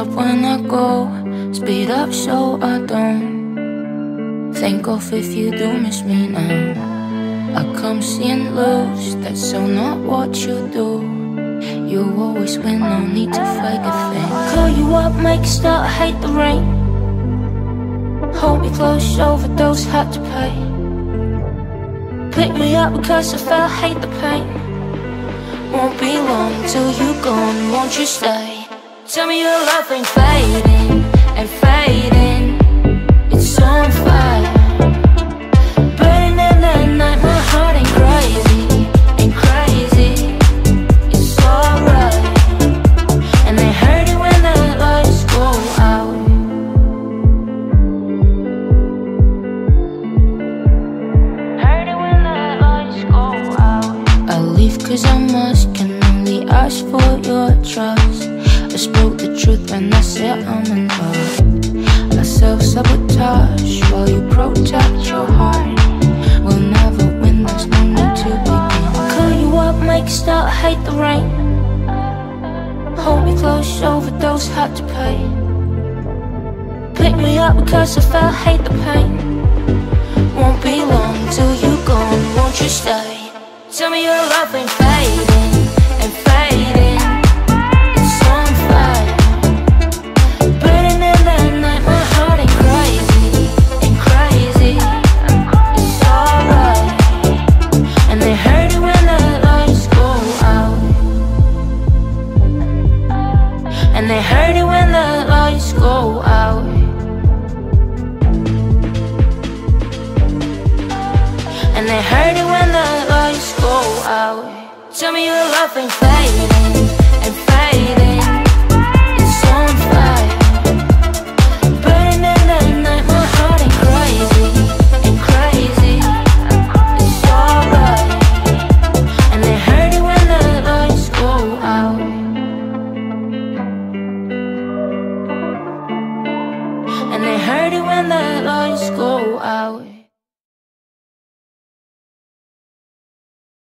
up when I go, speed up so I don't think of if you do miss me now. I come seeing loose, that's so not what you do. You always win, no need to fake a thing. Call you up, make a start, hate the rain. Hold me close, overdose, had to pay. Pick me up because I felt, hate the pain. Won't be long till you gone, won't you stay? Tell me your love ain't fading, and fading. It's on fire, burning in the night. My heart ain't crazy, ain't crazy. It's alright, and they hurt it when the lights go out. Hurt it when the lights go out. I leave 'cause I must, can only ask for your trust. I spoke the truth when I said I'm in love. I self-sabotage while you protect your heart. We'll never win, there's no need to begin. Call you up, make a start, hate the rain. Hold me close, overdose, had to pay. Pick me up because I felt, hate the pain. Won't be long till you gone, won't you stay? Tell me your love ain't fading, and fading. And they hurt it when the lights go out. And they hurt it when the lights go out. Tell me your love ain't fading, and fading. It's on fire, burning in the night. My heart ain't crazy, ain't crazy. It's alright, and they hurt it when the lights go out. And they hurt it when the lights go out.